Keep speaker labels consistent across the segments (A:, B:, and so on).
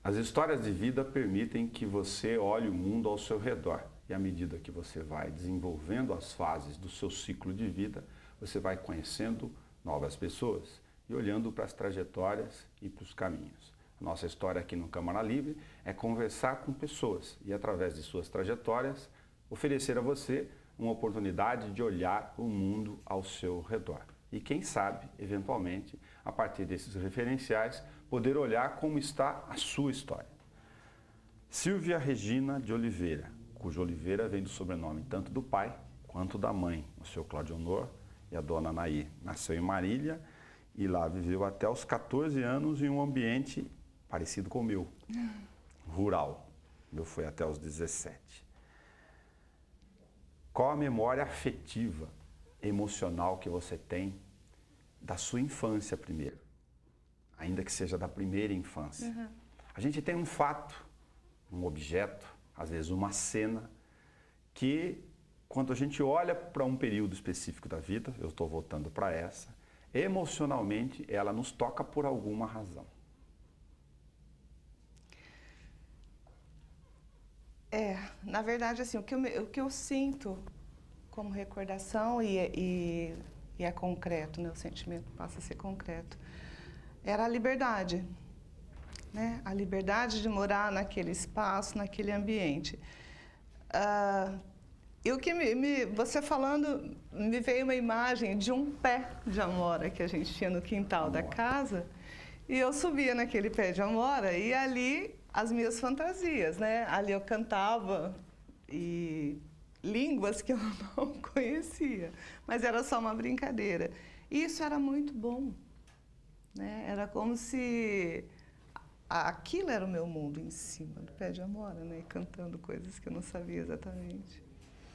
A: As histórias de vida permitem que você olhe o mundo ao seu redor. E à medida que você vai desenvolvendo as fases do seu ciclo de vida, você vai conhecendo novas pessoas e olhando para as trajetórias e para os caminhos. A nossa história aqui no Câmara Livre é conversar com pessoas e, através de suas trajetórias, oferecer a você uma oportunidade de olhar o mundo ao seu redor. E quem sabe, eventualmente, a partir desses referenciais, poder olhar como está a sua história. Silvia Regina de Oliveira, cujo Oliveira vem do sobrenome tanto do pai quanto da mãe, o seu Cláudio Honor e a dona Anaí. Nasceu em Marília e lá viveu até os 14 anos em um ambiente parecido com o meu, rural. O meu foi até os 17. Qual a memória afetiva, emocional que você tem da sua infância primeiro? Ainda que seja da primeira infância.
B: Uhum.
A: A gente tem um fato, um objeto, às vezes uma cena, que quando a gente olha para um período específico da vida, eu estou voltando para essa, emocionalmente ela nos toca por alguma razão.
B: Na verdade, assim, o que eu sinto como recordação e é concreto, né? O sentimento passa a ser concreto, era a liberdade, né? A liberdade de morar naquele espaço, naquele ambiente. E o que você falando, me veio uma imagem de um pé de amora que a gente tinha no quintal da casa, e eu subia naquele pé de amora e ali as minhas fantasias, né? Ali eu cantava e línguas que eu não conhecia, mas era só uma brincadeira. E isso era muito bom, né? Era como se aquilo era o meu mundo em cima do pé de amora, né? E cantando coisas que eu não sabia exatamente.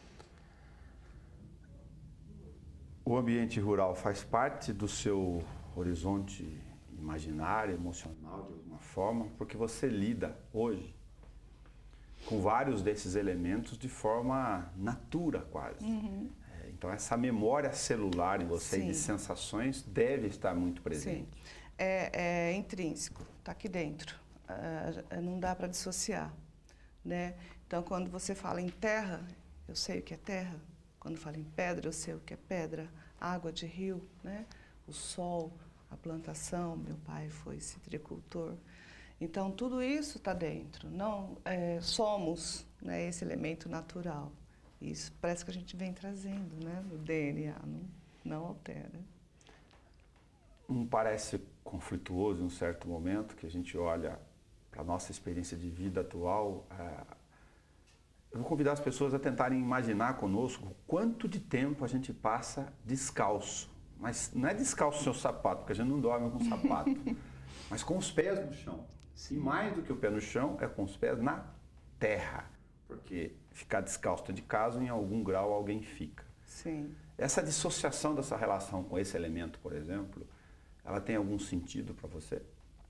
A: O ambiente rural faz parte do seu horizonte imaginário, emocional, de alguma forma, porque você lida hoje com vários desses elementos de forma natura, quase.
B: Uhum.
A: Então, essa memória celular em você
B: Sim.
A: de sensações deve estar muito presente.
B: Sim. É intrínseco, está aqui dentro. Não dá para dissociar, né? Então, quando você fala em terra, eu sei o que é terra. Quando fala em pedra, eu sei o que é pedra. Água de rio, né? O sol, a plantação. Meu pai foi citricultor. Então, tudo isso está dentro. Não, somos, né, esse elemento natural. Isso parece que a gente vem trazendo, né, no DNA, não altera.
A: Não parece conflituoso em um certo momento que a gente olha para a nossa experiência de vida atual? Eu vou convidar as pessoas a tentarem imaginar conosco quanto de tempo a gente passa descalço. Mas não é descalço o seu sapato, porque a gente não dorme com sapato, mas com os pés no chão. Sim. E mais do que o pé no chão, é com os pés na terra. Porque ficar descalço dentro de casa, em algum grau alguém fica.
B: Sim.
A: Essa dissociação dessa relação com esse elemento, por exemplo, ela tem algum sentido para você?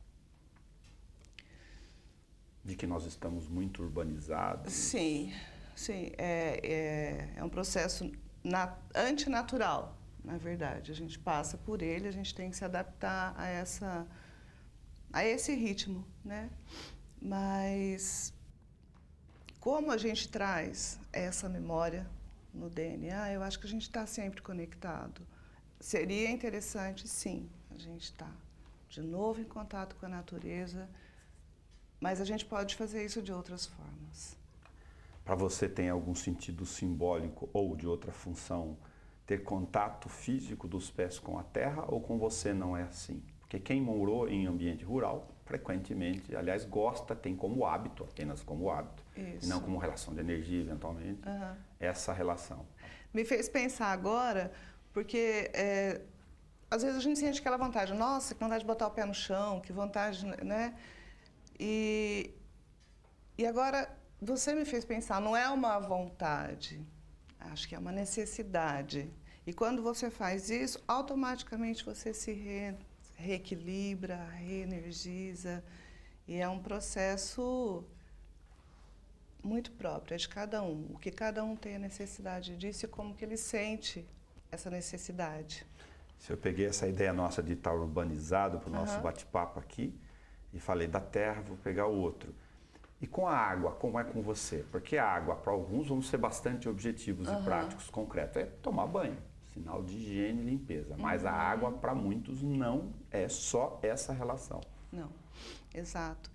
A: De que nós estamos muito urbanizados?
B: Sim, sim. É um processo antinatural, na verdade. A gente passa por ele, a gente tem que se adaptar a esse ritmo, né? Mas como a gente traz essa memória no DNA, eu acho que a gente está sempre conectado. Seria interessante, sim, a gente estar de novo em contato com a natureza, mas a gente pode fazer isso de outras formas.
A: Para você tem algum sentido simbólico ou de outra função ter contato físico dos pés com a terra, ou com você não é assim? Porque quem morou em ambiente rural, frequentemente, aliás, gosta, tem como hábito, apenas como hábito,
B: isso.
A: E não como relação de energia, eventualmente, essa relação.
B: Me fez pensar agora, porque às vezes a gente sente aquela vontade, nossa, que vontade de botar o pé no chão, que vontade, né? E agora você me fez pensar, não é uma vontade, acho que é uma necessidade. E quando você faz isso, automaticamente você se reequilibra, reenergiza, e é um processo muito próprio, é de cada um. O que cada um tem a necessidade disso e como que ele sente essa necessidade.
A: Se eu peguei essa ideia nossa de estar urbanizado para o nosso bate-papo aqui, E falei da terra, vou pegar o outro. E com a água, como é com você? Porque a água, para alguns, vamos ser bastante objetivos e práticos, concretos. É tomar banho, sinal de higiene e limpeza. Mas a água, para muitos, não é só essa relação.
B: Não, exato.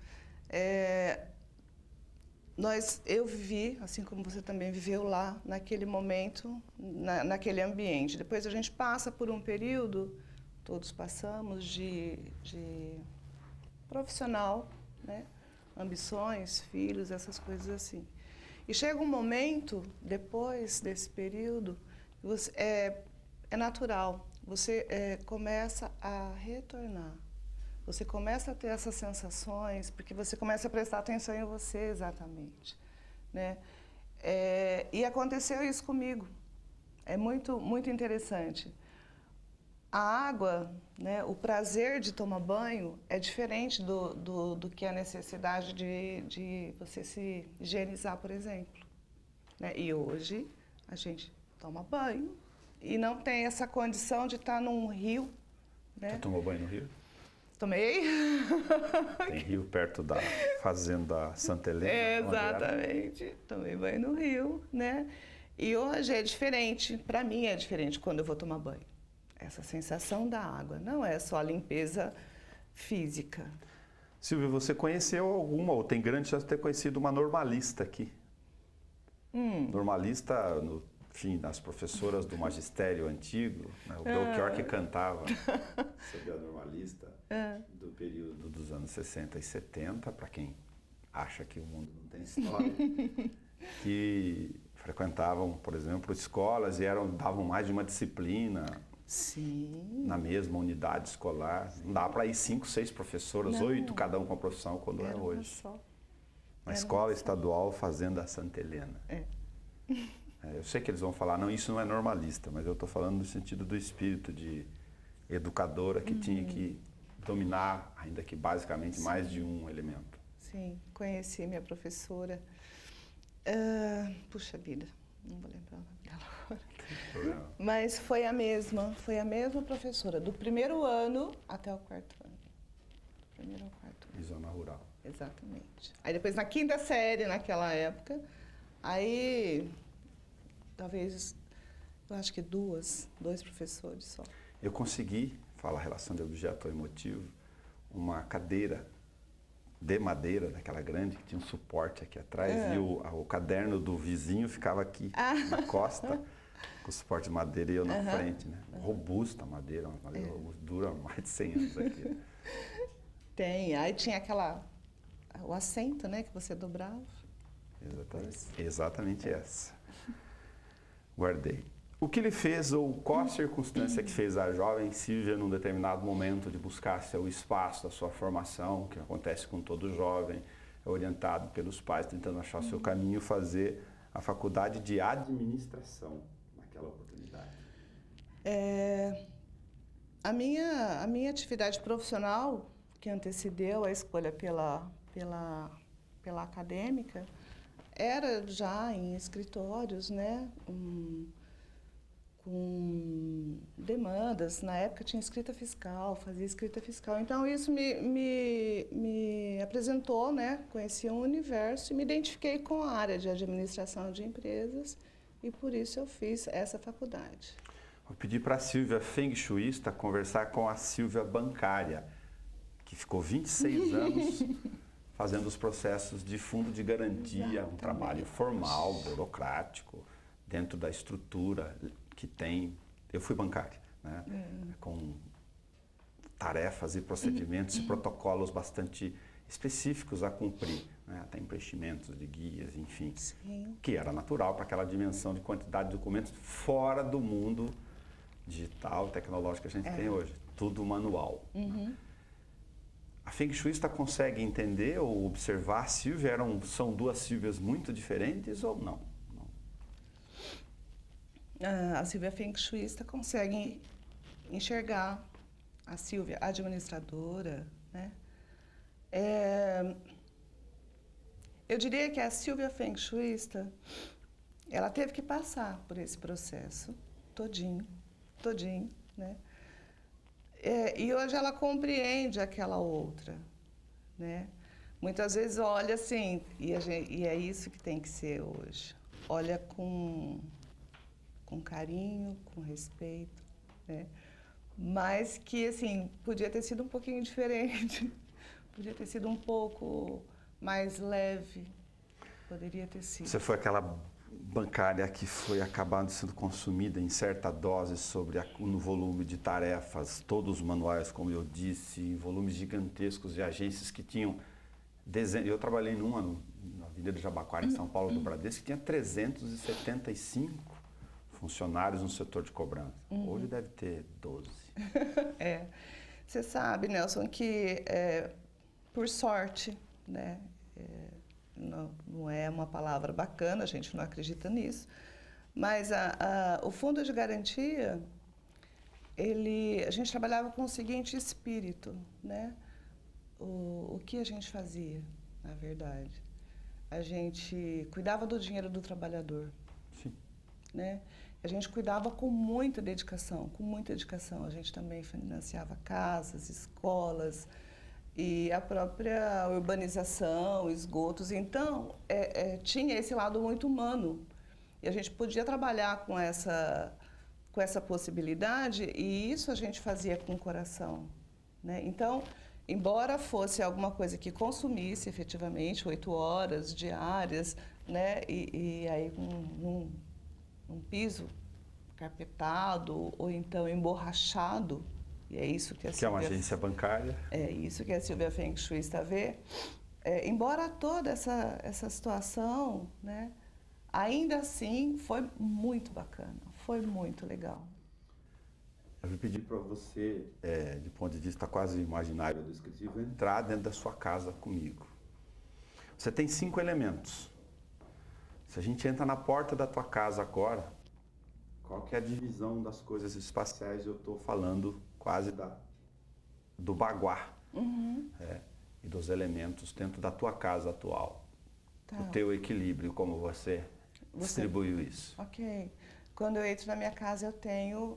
B: Eu vivi, assim como você também viveu lá, naquele momento, naquele ambiente. Depois a gente passa por um período, todos passamos, de profissional, né? Ambições, filhos, essas coisas assim. E chega um momento, depois desse período, é natural, você começa a retornar. Você começa a ter essas sensações, porque você começa a prestar atenção em você exatamente, né? E aconteceu isso comigo. É muito, muito interessante. A água, né, o prazer de tomar banho é diferente do que a necessidade de você se higienizar, por exemplo, né? E hoje a gente toma banho e não tem essa condição de estar num rio, né?
A: Você tomou banho no rio?
B: Tomei.
A: Tem rio perto da fazenda Santa Helena?
B: Exatamente. Tomei banho no rio, né? E hoje é diferente, para mim é diferente quando eu vou tomar banho. Essa sensação da água, não é só a limpeza física.
A: Silvia, você conheceu alguma, ou tem grande chance de ter conhecido uma normalista aqui? Normalista, enfim, as professoras do magistério antigo, né? O Belchior que cantava sobre a normalista do período dos anos 60 e 70, para quem acha que o mundo não tem história, que frequentavam, por exemplo, escolas e davam mais de uma disciplina.
B: Sim.
A: Na mesma unidade escolar. Não dá para ir 5, 6 professoras, 8, cada um com a profissão, quando é hoje.
B: Só.
A: Na escola estadual Fazenda Santa Helena. Eu sei que eles vão falar, não, isso não é normalista, mas eu estou falando no sentido do espírito de educadora que tinha que dominar, ainda que basicamente, mais de um elemento.
B: Sim, conheci minha professora. Puxa vida, não vou lembrar o nome dela agora. Mas foi a mesma professora, do primeiro ano até o quarto ano. Do primeiro ao quarto ano.
A: Em zona rural.
B: Exatamente. Aí depois na quinta série, naquela época, aí talvez, eu acho que dois professores só.
A: Eu consegui, falar relação de objeto emotivo, uma cadeira de madeira, daquela grande, que tinha um suporte aqui atrás, e o caderno do vizinho ficava aqui, na costa, com o suporte de madeira e eu na frente, né? Robusta madeira, uma madeira robusta, dura mais de 100 anos aqui.
B: Tem, aí tinha o assento, né, que você dobrava.
A: Exatamente essa. Guardei. O que lhe fez, ou qual a circunstância que fez a jovem Silvia, num determinado momento, de buscar seu espaço, a sua formação, que acontece com todo jovem, é orientado pelos pais, tentando achar o seu caminho, fazer a faculdade de administração naquela oportunidade?
B: A minha atividade profissional, que antecedeu a escolha pela acadêmica, era já em escritórios, né? Com demandas. Na época tinha escrita fiscal, fazia escrita fiscal. Então isso me apresentou, né? Conheci um universo e me identifiquei com a área de administração de empresas e por isso eu fiz essa faculdade.
A: Vou pedir para a Silvia Feng Shuista conversar com a Silvia bancária, que ficou 26 anos fazendo os processos de fundo de garantia, exatamente. Um trabalho formal, burocrático, dentro da estrutura que tem. Eu fui bancário, né? Com tarefas e procedimentos e protocolos bastante específicos a cumprir, né? Até preenchimentos de guias, enfim.
B: Sim.
A: Que era natural para aquela dimensão de quantidade de documentos fora do mundo digital, tecnológico que a gente tem hoje. Tudo manual. Né? A Feng Shuista consegue entender ou observar a Silvia? São duas Silvias muito diferentes ou não?
B: A Silvia Feng Shuista consegue enxergar a Silvia administradora, né? Eu diria que a Silvia Feng Shuista, ela teve que passar por esse processo todinho, né? E hoje ela compreende aquela outra, né? Muitas vezes olha assim, e é isso que tem que ser hoje. Olha com carinho, com respeito, né? Mas que, assim, podia ter sido um pouquinho diferente. Podia ter sido um pouco mais leve. Poderia ter sido.
A: Você foi aquela bancária que foi acabando sendo consumida em certa dose no volume de tarefas, todos os manuais, como eu disse, em volumes gigantescos de agências que tinham dezenas. Eu trabalhei numa na Avenida Jabaquara, em São Paulo, do Bradesco, que tinha 375 funcionários no setor de cobrança. Hoje deve ter 12.
B: É. Você sabe, Nelson, que por sorte, né? Não é uma palavra bacana, a gente não acredita nisso, mas o fundo de garantia, a gente trabalhava com o seguinte espírito, né? O que a gente fazia, na verdade? A gente cuidava do dinheiro do trabalhador,
A: Sim.
B: né? A gente cuidava com muita dedicação, com muita dedicação. A gente também financiava casas, escolas e a própria urbanização, esgotos. Então, tinha esse lado muito humano. E a gente podia trabalhar com essa possibilidade e isso a gente fazia com o coração, né? Então, embora fosse alguma coisa que consumisse efetivamente 8 horas diárias, né? E aí um piso carpetado ou então emborrachado, e é isso que a
A: Que é uma agência bancária.
B: É isso que a Silvia Feng Shui está a ver. Embora toda essa situação, né, ainda assim foi muito bacana, foi muito legal.
A: Eu vou pedir para você, de ponto de vista quase imaginário ou descritivo, entrar dentro da sua casa comigo. Você tem 5 elementos. Se a gente entra na porta da tua casa agora, qual que é a divisão das coisas espaciais? Eu estou falando quase do baguá. E dos elementos dentro da tua casa atual.
B: Tá.
A: O teu equilíbrio, como você distribuiu isso.
B: Ok. Quando eu entro na minha casa, eu tenho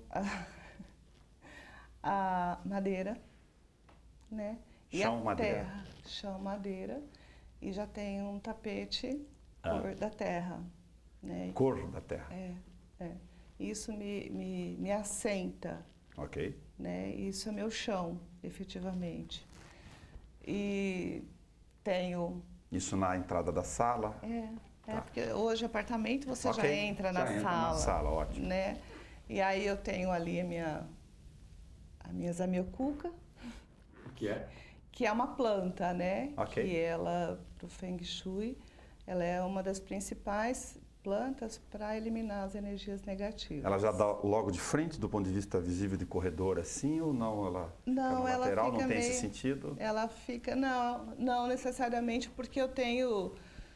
B: a madeira, né? E
A: Chão,
B: a
A: madeira.
B: terra. Chão, madeira. E já tenho um tapete cor da terra, né?
A: Cor da terra.
B: Isso me assenta,
A: Ok.
B: né? Isso é meu chão, efetivamente. E tenho...
A: Isso na entrada da sala?
B: Tá. Porque hoje apartamento você já entra na
A: entra
B: sala.
A: na sala, ótimo.
B: Né? E aí eu tenho ali a minha zamioculca.
A: O que é?
B: Que é uma planta, né?
A: Ok.
B: Que ela, pro Feng Shui, ela é uma das principais plantas para eliminar as energias negativas.
A: Ela já dá logo de frente, do ponto de vista visível de corredor, assim, ou não? Ela
B: não,
A: fica
B: ela
A: lateral,
B: fica
A: não tem
B: meio,
A: esse sentido?
B: Ela fica, não necessariamente, porque eu tenho,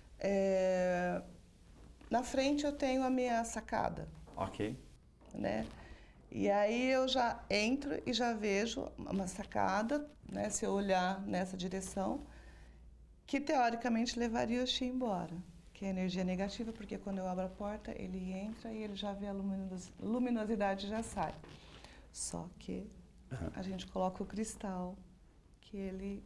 B: na frente eu tenho a minha sacada.
A: Ok.
B: Né? E aí eu já entro e já vejo uma sacada, né? Se eu olhar nessa direção, que teoricamente levaria o Xi embora, que é a energia negativa, porque quando eu abro a porta, ele entra e ele já vê a luminosidade e já sai. Só que a gente coloca o cristal, que ele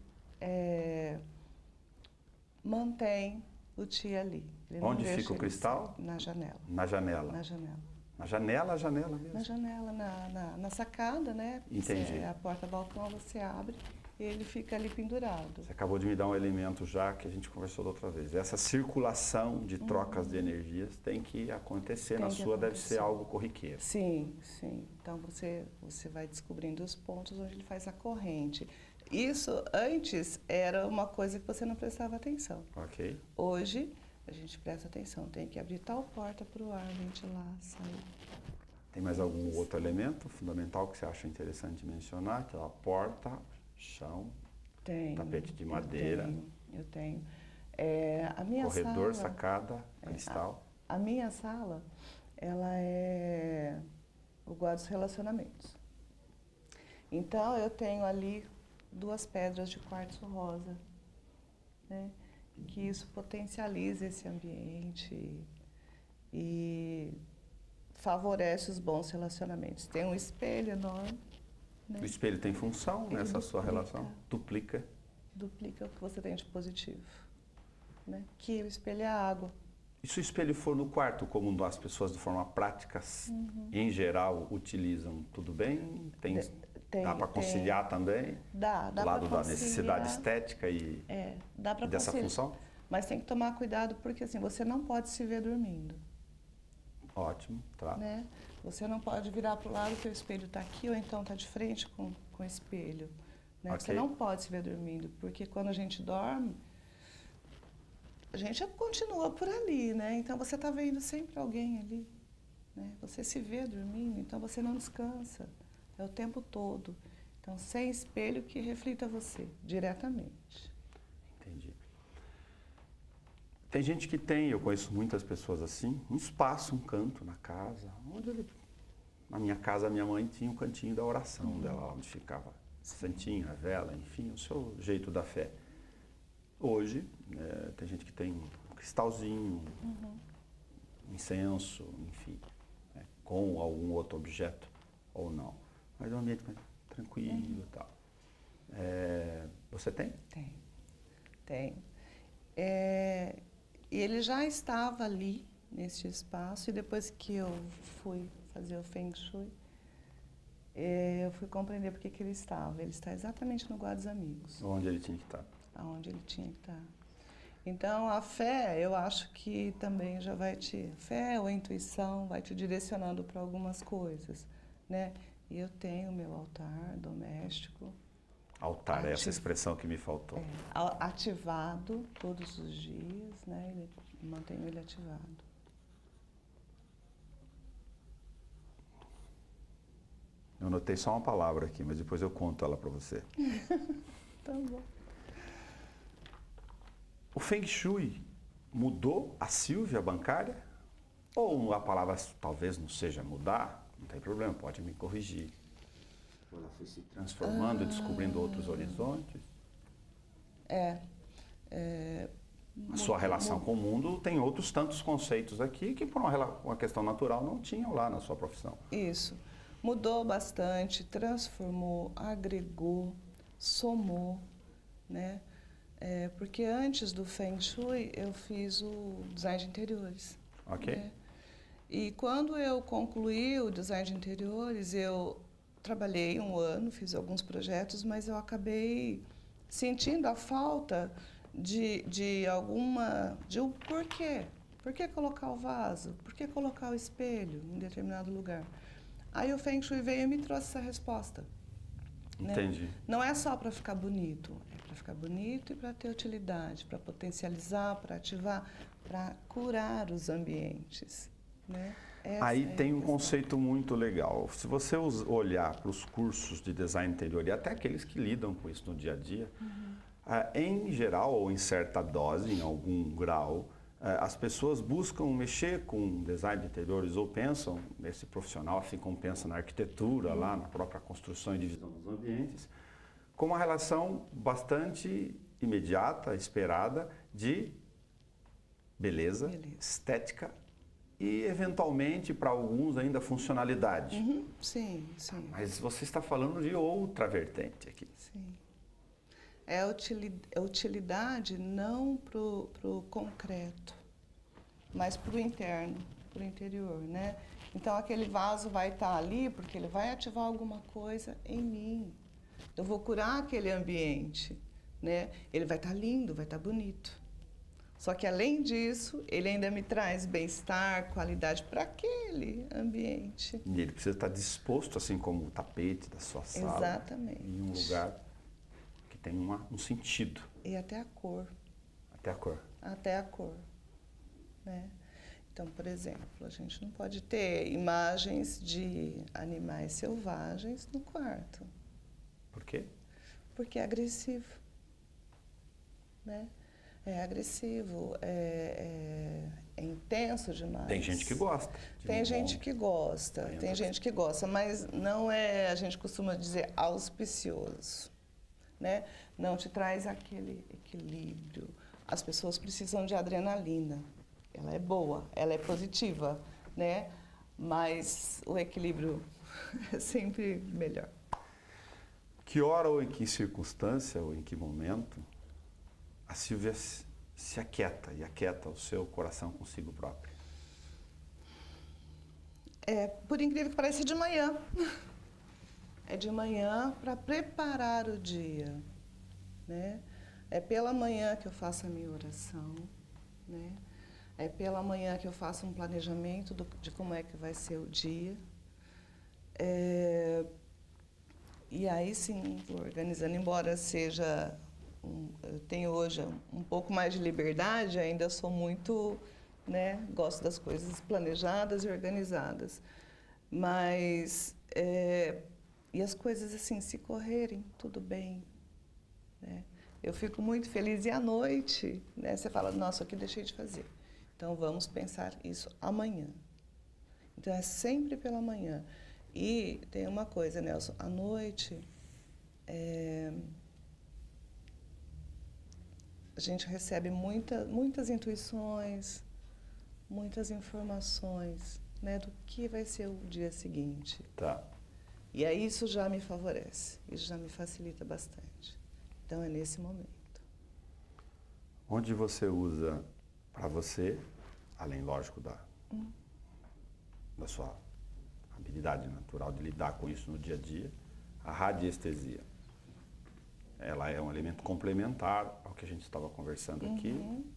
B: mantém o Qi ali. Ele
A: Onde fica o cristal?
B: Na janela.
A: Na janela.
B: Na janela.
A: Na janela, a janela mesmo?
B: Na janela, na sacada, né?
A: Entendi.
B: A porta-balcão você abre e ele fica ali pendurado.
A: Você acabou de me dar um elemento já que a gente conversou da outra vez. Essa circulação de trocas de energias tem que acontecer. Na sua deve ser algo corriqueiro.
B: Sim, sim. Então você vai descobrindo os pontos onde ele faz a corrente. Isso antes era uma coisa que você não prestava atenção.
A: Ok.
B: Hoje a gente presta atenção, tem que abrir tal porta para o ar ventilar, sair.
A: Tem mais algum outro elemento fundamental que você acha interessante mencionar? Que é a porta, chão, tapete de madeira.
B: Eu tenho. A minha
A: corredor,
B: sala,
A: sacada, cristal.
B: A minha sala, ela é o guarda dos relacionamentos. Então, eu tenho ali 2 pedras de quartzo rosa, né? Que isso potencializa esse ambiente e favorece os bons relacionamentos. Tem um espelho enorme. Né?
A: O espelho tem função
B: Ele
A: nessa sua
B: duplica.
A: relação? Duplica.
B: duplica o que você tem de positivo, né? Que o espelho é a água.
A: E se o espelho for no quarto, como as pessoas de forma prática, em geral, utilizam, tudo bem? Dá para conciliar também?
B: Dá
A: do
B: para
A: lado
B: conciliar.
A: Da necessidade estética e
B: dá para
A: dessa função?
B: Mas tem que tomar cuidado porque assim, você não pode se ver dormindo.
A: Ótimo, tá.
B: Né? Você não pode virar para o lado que o espelho está aqui ou então está de frente com o espelho. Né?
A: Okay.
B: Você não pode se ver dormindo, porque quando a gente dorme, a gente continua por ali, né? Então você está vendo sempre alguém ali. Né? Você se vê dormindo, então você não descansa. É o tempo todo. Então, sem espelho que reflita você diretamente.
A: Entendi. Tem gente que tem, eu conheço muitas pessoas assim, um espaço, um canto na casa, na minha casa, a minha mãe tinha um cantinho da oração dela, onde ficava santinha, a vela, enfim, o seu jeito da fé. Hoje, tem gente que tem um cristalzinho, um incenso, enfim, com algum outro objeto ou não. Mas é um ambiente mais tranquilo e tal. Você tem?
B: Tem. E ele já estava ali, nesse espaço, e depois que eu fui fazer o Feng Shui, eu fui compreender por que ele estava. Ele está exatamente no Guarda dos Amigos.
A: Onde ele tinha que estar.
B: Aonde ele tinha que estar. Então, a fé, eu acho que também já vai fé ou intuição vai te direcionando para algumas coisas, né? E eu tenho meu altar doméstico.
A: Altar, essa expressão que me faltou.
B: Ativado todos os dias, né? Mantenho ele ativado.
A: Eu anotei só uma palavra aqui, mas depois eu conto ela para você.
B: Tá bom.
A: O Feng Shui mudou a Silvia bancária? Ou a palavra talvez não seja mudar? Não tem problema, pode me corrigir. Ela foi se transformando, descobrindo outros horizontes? A sua relação com o mundo tem outros tantos conceitos aqui que por uma questão natural não tinham lá na sua profissão.
B: Isso. Mudou bastante, transformou, agregou, somou, né? Porque antes do Feng Shui eu fiz o design de interiores.
A: Ok.
B: Né? E quando eu concluí o design de interiores, eu trabalhei um ano, fiz alguns projetos, mas eu acabei sentindo a falta de um porquê. Por que colocar o vaso? Por que colocar o espelho em determinado lugar? Aí o Feng Shui veio e me trouxe essa resposta. Né?
A: Entendi.
B: Não é só para ficar bonito, é para ficar bonito e para ter utilidade, para potencializar, para ativar, para curar os ambientes. Né?
A: Aí tem um conceito muito legal. Se você olhar para os cursos de design interior e até aqueles que lidam com isso no dia a dia, em geral ou em certa dose, em algum grau, as pessoas buscam mexer com design de interiores ou pensam nesse profissional, assim como pensa na arquitetura, lá na própria construção e divisão dos ambientes, com uma relação bastante imediata, esperada, de beleza. Estética e, eventualmente, para alguns, ainda funcionalidade.
B: Sim, sim.
A: Mas você está falando de outra vertente aqui.
B: Sim. É a utilidade não para o concreto, mas para o interno, para o interior, né? Então, aquele vaso vai estar ali porque ele vai ativar alguma coisa em mim. Eu vou curar aquele ambiente, né? Ele vai estar lindo, vai estar bonito. Só que, além disso, ele ainda me traz bem-estar, qualidade para aquele ambiente.
A: E ele precisa estar disposto, assim como o tapete da sua sala.
B: Exatamente.
A: Em um lugar que tem um sentido.
B: E até a cor.
A: Até a cor.
B: Até a cor. Né? Então, por exemplo, a gente não pode ter imagens de animais selvagens no quarto.
A: Por quê?
B: Porque é agressivo. Né? É agressivo, é intenso demais.
A: Tem gente que gosta.
B: Tem gente que gosta, tem gente que gosta, mas não é, a gente costuma dizer, auspicioso. Né? Não te traz aquele equilíbrio. As pessoas precisam de adrenalina. Ela é boa, ela é positiva, né? Mas o equilíbrio é sempre melhor.
A: Que hora ou em que circunstância ou em que momento a Sílvia se aquieta e aquieta o seu coração consigo próprio?
B: Por incrível que pareça, de manhã. É de manhã para preparar o dia, né? É pela manhã que eu faço a minha oração, né? É pela manhã que eu faço um planejamento de como é que vai ser o dia. E aí sim, vou organizando, embora seja... eu tenho hoje um pouco mais de liberdade, ainda sou muito, né? Gosto das coisas planejadas e organizadas. Mas... e as coisas assim, se correrem, tudo bem, né? Eu fico muito feliz. E à noite, né, você fala, nossa, o que deixei de fazer? Então, vamos pensar isso amanhã. Então, é sempre pela manhã. E tem uma coisa, Nelson, à noite, a gente recebe muitas intuições, muitas informações, né, do que vai ser o dia seguinte.
A: Tá.
B: E aí isso já me favorece, isso já me facilita bastante. Então, é nesse momento.
A: Onde você usa para você, além, lógico, da sua habilidade natural de lidar com isso no dia a dia, a radiestesia? Ela é um elemento complementar ao que a gente estava conversando aqui.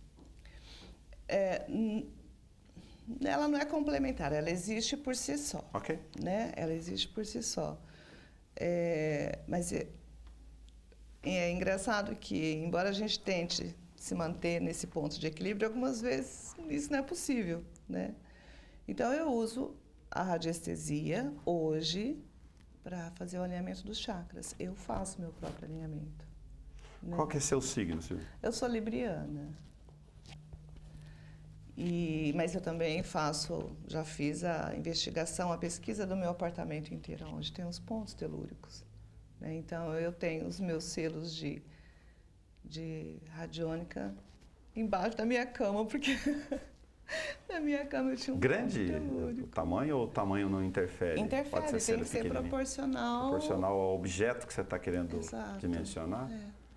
B: Ela não é complementar, ela existe por si só.
A: Ok.
B: Né? Ela existe por si só. Mas é engraçado que, embora a gente tente se manter nesse ponto de equilíbrio, algumas vezes isso não é possível, né? Então, eu uso a radiestesia hoje para fazer o alinhamento dos chakras. Eu faço meu próprio alinhamento. Né?
A: Qual que é seu signo, Silvia?
B: Eu sou libriana. Mas eu também já fiz a investigação, a pesquisa do meu apartamento inteiro, onde tem os pontos telúricos. Né? Então, eu tenho os meus selos de radiônica embaixo da minha cama, porque na minha cama eu tinha um
A: grande
B: ponto telúrico.
A: O tamanho, ou o tamanho não interfere?
B: Interfere,
A: Pode ser
B: tem que ser proporcional.
A: Proporcional ao objeto que você está querendo dimensionar?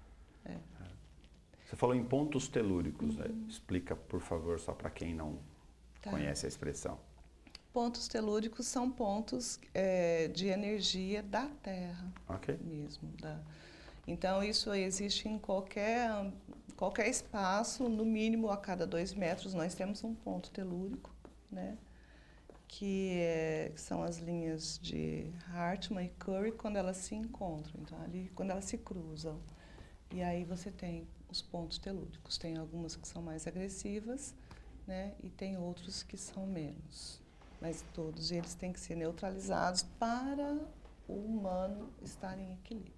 A: Você falou em pontos telúricos. Explica, por favor, só para quem não conhece a expressão.
B: Pontos telúricos são pontos de energia da Terra mesmo. Então, isso existe em qualquer espaço, no mínimo a cada 2 metros nós temos um ponto telúrico, né? Que são as linhas de Hartmann e Curry quando elas se encontram, então ali quando elas se cruzam. E aí você tem os pontos telúricos. Tem algumas que são mais agressivas, né? E tem outros que são menos. Mas todos eles têm que ser neutralizados para o humano estar em equilíbrio.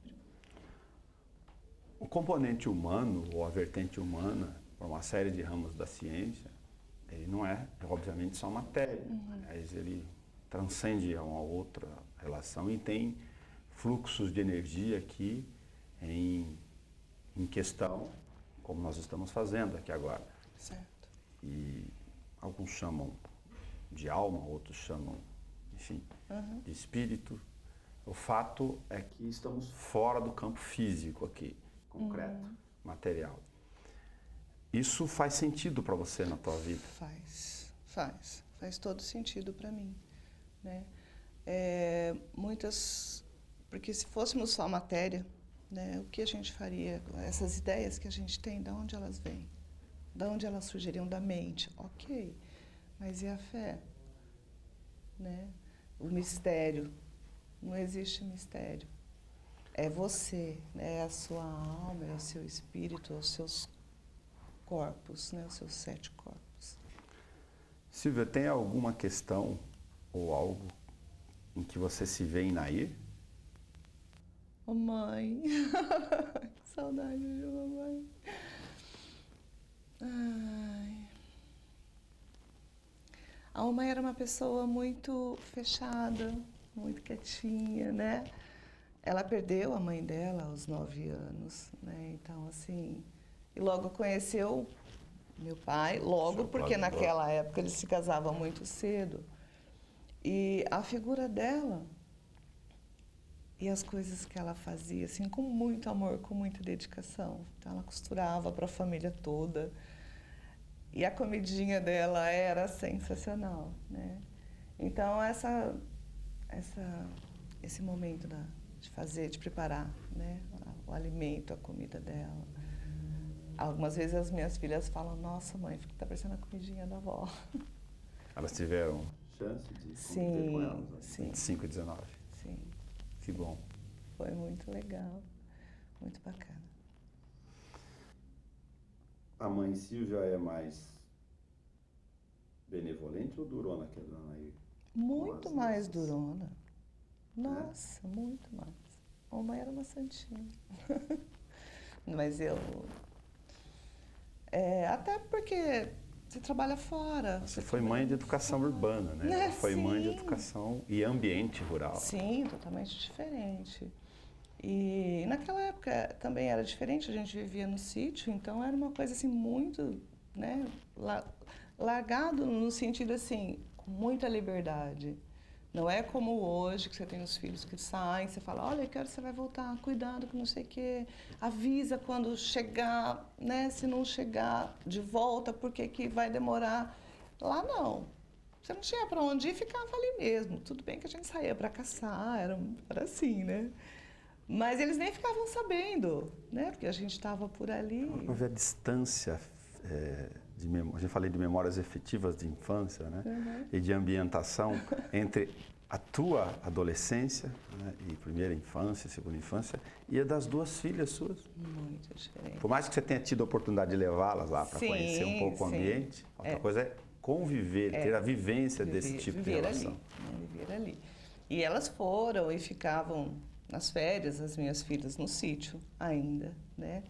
A: O componente humano, ou a vertente humana, por uma série de ramos da ciência, ele não é, obviamente, só matéria. Mas ele transcende a uma outra relação e tem fluxos de energia aqui em questão, como nós estamos fazendo aqui agora.
B: Certo.
A: E alguns chamam de alma, outros chamam, enfim, de espírito. O fato é que estamos fora do campo físico aqui, concreto, material. Isso faz sentido para você na tua vida?
B: Faz todo sentido para mim, né? Porque se fôssemos só matéria, né, o que a gente faria? Essas ideias que a gente tem, de onde elas vêm? De onde elas surgiriam? Da mente. Ok, mas e a fé? Né? O mistério. Não existe mistério. É você, né? É a sua alma, é o seu espírito, é os seus corpos, né? Os seus 7 corpos.
A: Silvia, tem alguma questão ou algo em que você se vê em Nair?
B: Ô mãe, que saudade de mamãe. Ai. A mamãe era uma pessoa muito fechada, muito quietinha, né? Ela perdeu a mãe dela aos 9 anos, né? Então, assim, e logo conheceu meu pai, porque naquela época eles se casavam muito cedo. E a figura dela E as coisas que ela fazia, assim, com muito amor, com muita dedicação. Então, ela costurava para a família toda. E a comidinha dela era sensacional, né? Então, esse momento de fazer, de preparar, né? O alimento, a comida dela. Algumas vezes as minhas filhas falam, nossa, mãe, tá parecendo a comidinha da avó.
A: Elas tiveram chance de conviver com elas?
B: Sim.
A: 25 e 19.
B: Sim.
A: Que bom.
B: Foi muito legal, muito bacana.
A: A mãe Sil já é mais benevolente ou durona que a dona Anaí?
B: Muito mais durona. Nossa, muito mais. A mãe era uma santinha. Mas eu... até porque você trabalha fora.
A: Você foi mãe de educação urbana, né? Foi mãe de educação e ambiente rural.
B: Sim, totalmente diferente. E naquela época também era diferente, a gente vivia no sítio, então era uma coisa assim muito, né, largado no sentido assim, com muita liberdade. Não é como hoje, que você tem os filhos que saem, você fala, olha, que hora você vai voltar, cuidado com não sei o quê, avisa quando chegar, né, se não chegar de volta, porque que vai demorar. Lá não. Você não tinha para onde ir, ficava ali mesmo. Tudo bem que a gente saía para caçar, era assim, né? Mas eles nem ficavam sabendo, né? Porque a gente estava por ali.
A: Não havia distância, a gente falei de memórias efetivas de infância, né? E de ambientação entre a tua adolescência, né? E primeira infância, segunda infância, e a das duas filhas suas.
B: Muito diferente.
A: Por mais que você tenha tido a oportunidade de levá-las lá para conhecer um pouco o ambiente, outra coisa é conviver, ter a vivência desse tipo de relação.
B: Viver ali. E elas foram e ficavam nas férias, as minhas filhas, no sítio ainda, né?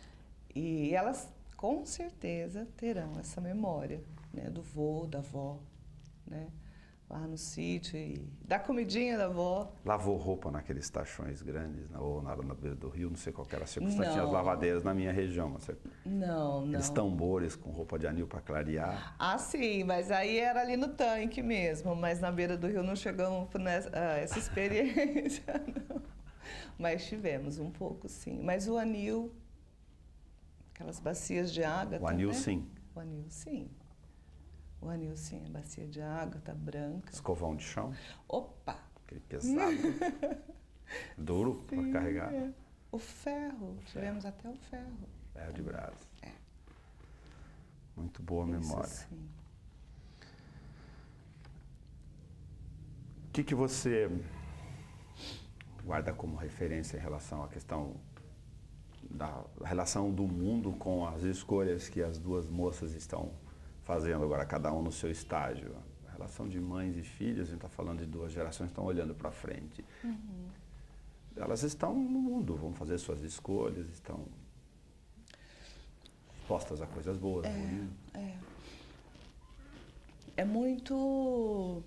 B: E elas, com certeza, terão essa memória, né? Do vô, da avó, né? Lá no sítio e da comidinha da avó.
A: Lavou roupa naqueles tachões grandes, ou na beira do rio, não sei qual era a circunstância, tinha as lavadeiras na minha região. Você... Não. Aqueles tambores com roupa de anil para clarear.
B: Ah, sim, mas aí era ali no tanque mesmo, mas na beira do rio não chegamos a essa experiência, não. Mas tivemos um pouco, sim. Mas o anil, aquelas bacias de água...
A: O anil, sim.
B: O anil, sim. O anil, sim, a bacia de água tá branca.
A: Escovão de chão?
B: Opa!
A: Aquele pesado, duro para carregar.
B: É. O ferro, tivemos até o ferro.
A: Ferro de brasa. Muito boa memória.
B: Sim.
A: O que você guarda como referência em relação à questão da relação do mundo com as escolhas que as duas moças estão fazendo agora, cada um no seu estágio? A relação de mães e filhas, a gente está falando de duas gerações, estão olhando para frente. Elas estão no mundo, vão fazer suas escolhas, estão expostas a coisas boas, ruins.
B: É muito...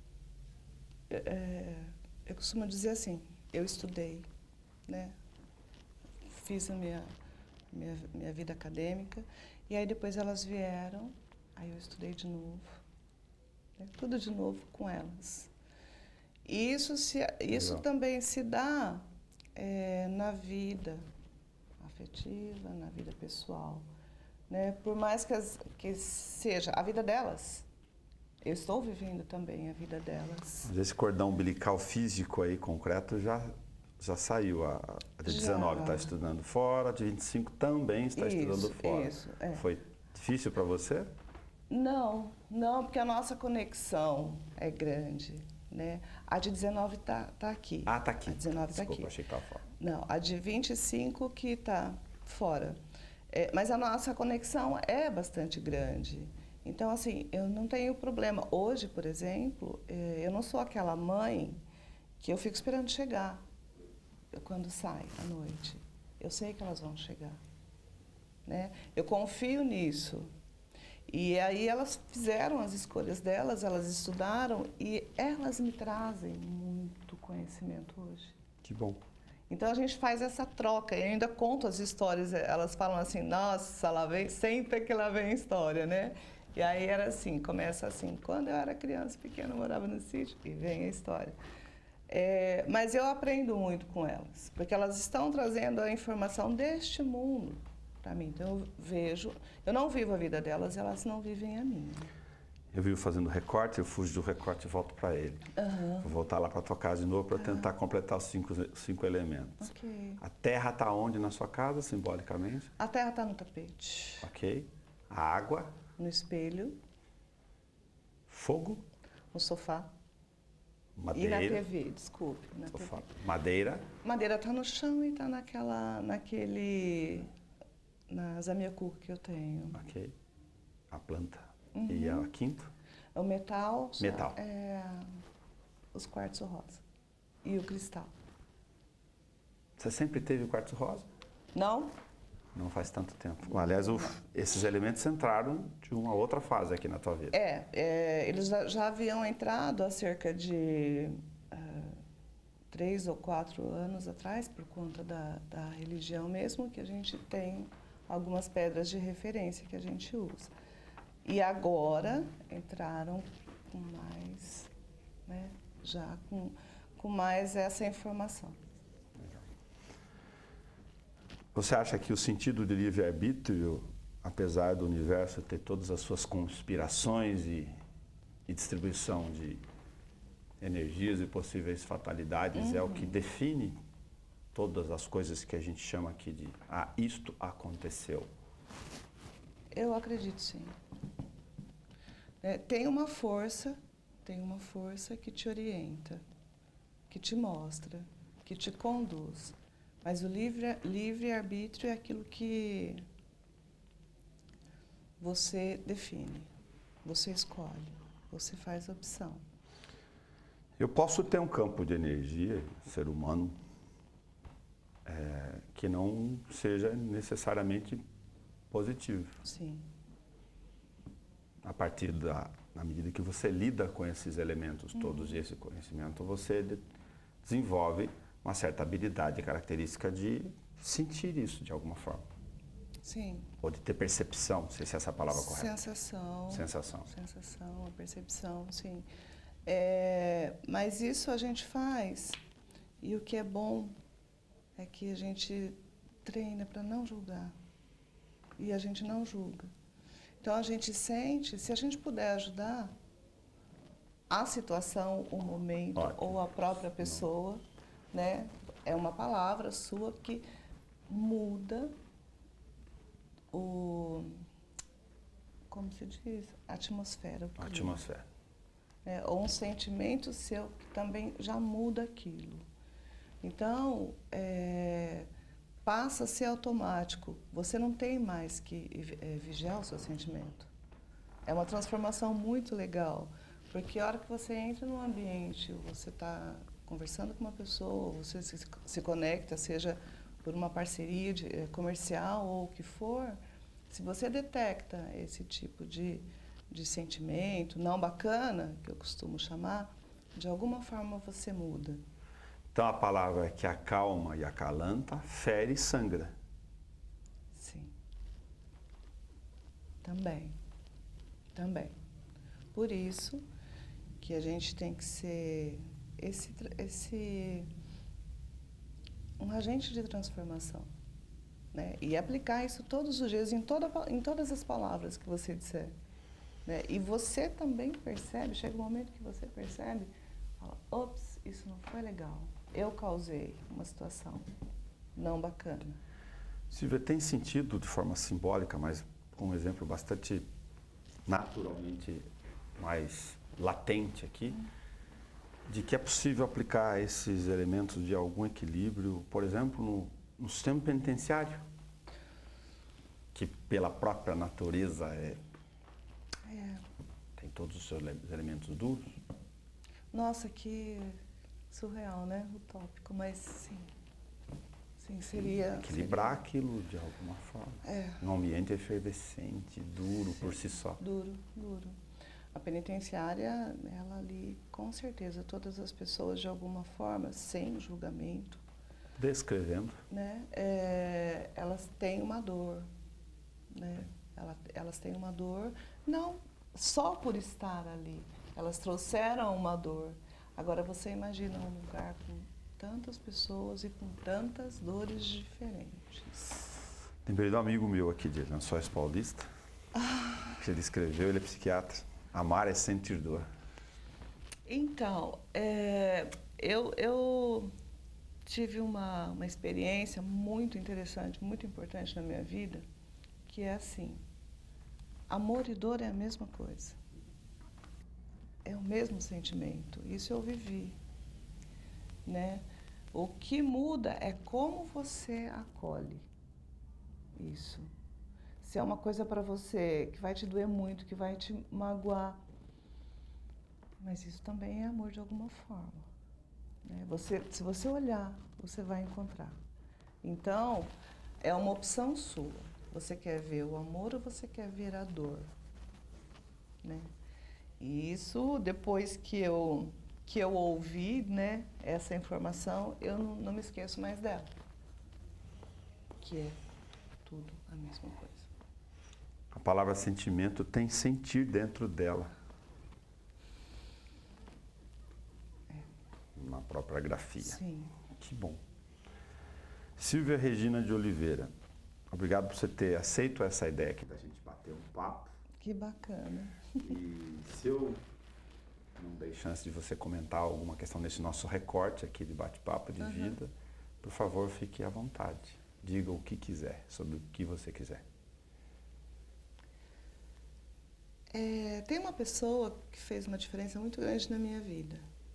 B: eu costumo dizer assim, eu estudei, né? Fiz a minha vida acadêmica, e aí depois elas vieram, aí eu estudei de novo, né? Tudo de novo com elas. E isso também se dá na vida afetiva, na vida pessoal, né? Por mais que seja a vida delas, eu estou vivendo também a vida delas.
A: Mas esse cordão umbilical físico aí, concreto, já saiu. A de 19 está estudando fora, a de 25 também está estudando fora.
B: Isso,
A: Foi difícil para você?
B: Não, porque a nossa conexão é grande, né? A de 19 tá aqui.
A: Ah, tá aqui.
B: A de 19
A: Desculpa,
B: tá aqui.
A: achei que estava fora.
B: Não, a de 25 que tá fora. Mas a nossa conexão é bastante grande. Então, assim, eu não tenho problema. Hoje, por exemplo, eu não sou aquela mãe que eu fico esperando chegar quando sai à noite. Eu sei que elas vão chegar, né? Eu confio nisso. E aí elas fizeram as escolhas delas, elas estudaram e elas me trazem muito conhecimento hoje.
A: Que bom.
B: Então a gente faz essa troca e ainda conto as histórias. Elas falam assim, nossa, lá vem, senta que lá vem a história, né? E aí era assim, começa assim, quando eu era criança pequena, eu morava no sítio, e vem a história. Mas eu aprendo muito com elas, porque elas estão trazendo a informação deste mundo para mim. Então eu não vivo a vida delas, elas não vivem a minha.
A: Eu vivo fazendo recorte, eu fujo do recorte e volto para ele.
B: Uhum.
A: Vou voltar lá para a tua casa de novo para tentar completar os cinco elementos.
B: Okay.
A: A terra está onde na sua casa, simbolicamente?
B: A terra está no tapete.
A: Ok. A água?
B: No espelho.
A: Fogo?
B: No sofá.
A: Madeira?
B: E na TV, desculpe. Na
A: Sofá.
B: TV.
A: Madeira?
B: Madeira está no chão e está na zamiacuca que eu tenho.
A: Ok. A planta. E a quinto?
B: O metal.
A: Metal.
B: Os quartzo rosa. E o cristal.
A: Você sempre teve o quartzo rosa?
B: Não?
A: Não faz tanto tempo. Aliás, esses elementos entraram de uma outra fase aqui na tua vida.
B: Eles já haviam entrado há cerca de 3 ou 4 anos atrás, por conta da religião mesmo, que a gente tem algumas pedras de referência que a gente usa. E agora entraram com mais, né, já com mais essa informação.
A: Você acha que o sentido de livre-arbítrio, apesar do universo ter todas as suas conspirações e distribuição de energias e possíveis fatalidades, é o que define todas as coisas que a gente chama aqui de isto aconteceu?
B: Eu acredito, sim. Tem uma força que te orienta, que te mostra, que te conduz. Mas o livre-arbítrio é aquilo que você define, você escolhe, você faz a opção.
A: Eu posso ter um campo de energia, ser humano, que não seja necessariamente positivo.
B: Sim.
A: A partir na medida que você lida com esses elementos todos e esse conhecimento, você desenvolve uma certa habilidade e característica de sentir isso de alguma forma.
B: Sim.
A: Ou de ter percepção, não sei se essa é a palavra correta.
B: Sensação.
A: Sensação,
B: a percepção, sim. Mas isso a gente faz, e o que é bom é que a gente treina para não julgar. E a gente não julga. Então a gente sente, se a gente puder ajudar a situação, o momento, ou a própria pessoa, né? É uma palavra sua que muda como se diz? A atmosfera.
A: A atmosfera.
B: Ou um sentimento seu que também já muda aquilo. Então, passa a ser automático. Você não tem mais que vigiar o seu sentimento. É uma transformação muito legal, porque a hora que você entra num ambiente, você está conversando com uma pessoa, você se conecta, seja por uma parceria comercial ou o que for, se você detecta esse tipo de sentimento não bacana, que eu costumo chamar, de alguma forma você muda.
A: Então a palavra que acalma e acalanta, fere e sangra.
B: Sim. Também. Por isso que a gente tem que ser um agente de transformação, né? E aplicar isso todos os dias, em todas as palavras que você disser. Né? E você também percebe, chega um momento que você percebe, fala, ops, isso não foi legal. Eu causei uma situação não bacana.
A: Silvia, tem sentido de forma simbólica, mas com um exemplo bastante naturalmente mais latente aqui, de que é possível aplicar esses elementos de algum equilíbrio, por exemplo, no sistema penitenciário, que pela própria natureza tem todos os seus elementos duros?
B: Nossa, que surreal, né? Utópico, mas sim. Sim, seria...
A: Equilibrar aquilo de alguma forma. Um ambiente efervescente, duro por si só.
B: Duro. A penitenciária, ela ali, com certeza, todas as pessoas, de alguma forma, sem julgamento...
A: Descrevendo.
B: Né? Elas têm uma dor, né? Elas têm uma dor, não só por estar ali. Elas trouxeram uma dor. Agora você imagina um lugar com tantas pessoas e com tantas dores diferentes.
A: Lembrei de um amigo meu aqui de Lençóis Paulista, que ele escreveu, ele é psiquiatra. Amar é sentir dor.
B: Então, eu tive uma experiência muito interessante, muito importante na minha vida, que é assim, amor e dor é a mesma coisa. É o mesmo sentimento. Isso eu vivi, né? O que muda é como você acolhe isso. Se é uma coisa para você que vai te doer muito, que vai te magoar, mas isso também é amor de alguma forma, né? Se você olhar, você vai encontrar. Então, é uma opção sua. Você quer ver o amor ou você quer ver a dor, né? E isso, depois que eu ouvi, né, essa informação, eu não me esqueço mais dela. Que é tudo a mesma coisa.
A: A palavra sentimento tem sentir dentro dela. Na própria grafia.
B: Sim.
A: Que bom. Silvia Regina de Oliveira, obrigado por você ter aceito essa ideia aqui da gente bater um papo.
B: Que bacana.
A: E se eu não dei chance de você comentar alguma questão nesse nosso recorte aqui de bate-papo de vida, por favor, fique à vontade. Diga o que quiser, sobre o que você quiser.
B: Tem uma pessoa que fez uma diferença muito grande na minha vida.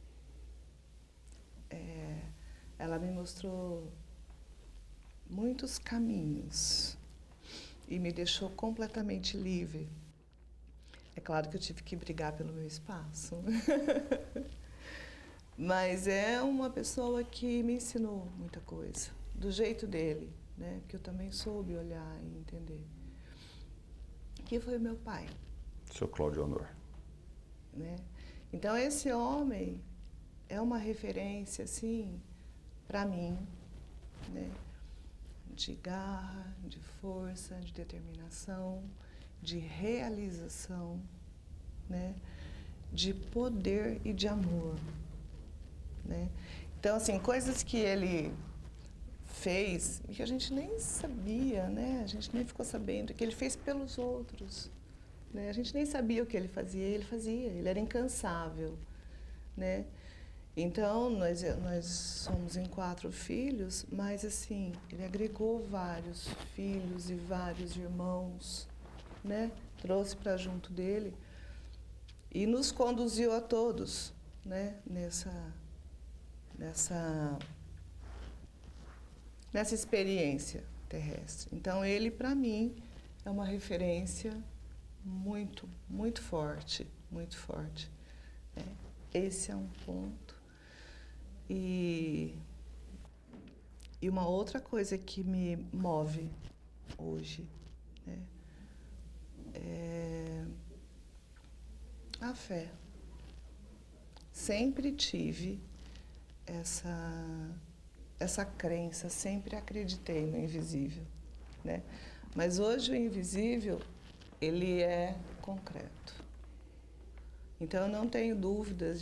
B: Ela me mostrou muitos caminhos e me deixou completamente livre. É claro que eu tive que brigar pelo meu espaço, mas é uma pessoa que me ensinou muita coisa, do jeito dele, né? Que eu também soube olhar e entender. Que foi meu pai.
A: Seu Cláudio Honor.
B: Né? Então, esse homem é uma referência, assim, para mim, né? De garra, de força, de determinação, de realização, né? De poder e de amor, né? Então, assim, coisas que ele fez e que a gente nem sabia, né? A gente nem ficou sabendo, que ele fez pelos outros, né? A gente nem sabia o que ele fazia, ele era incansável, né? Então, nós somos em 4 filhos, mas, assim, ele agregou vários filhos e vários irmãos, né? Trouxe para junto dele e nos conduziu a todos, né? Nessa experiência terrestre. Então, ele, para mim, é uma referência muito, muito forte, muito forte. Né? Esse é um ponto. E uma outra coisa que me move hoje, né, é a fé. Sempre tive essa crença, sempre acreditei no invisível, né? Mas hoje o invisível, ele é concreto. Então eu não tenho dúvidas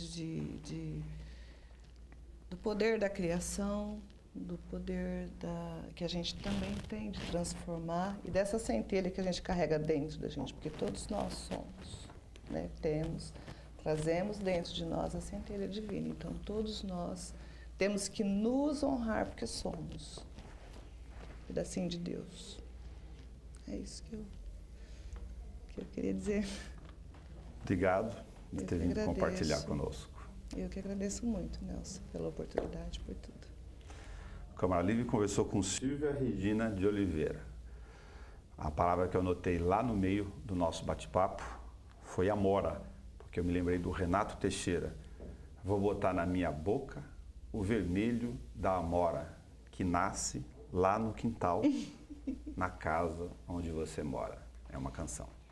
B: do poder da criação, do poder que a gente também tem de transformar e dessa centelha que a gente carrega dentro da gente, porque todos nós somos, né? Trazemos dentro de nós a centelha divina. Então todos nós temos que nos honrar porque somos um pedacinho de Deus. É isso que eu queria dizer.
A: Obrigado por ter vindo compartilhar conosco.
B: Eu que agradeço muito, Nelson, pela oportunidade, por tudo.
A: O Câmara Livre conversou com Silvia Regina de Oliveira. A palavra que eu anotei lá no meio do nosso bate-papo foi amora, porque eu me lembrei do Renato Teixeira. Vou botar na minha boca o vermelho da amora, que nasce lá no quintal, na casa onde você mora. É uma canção.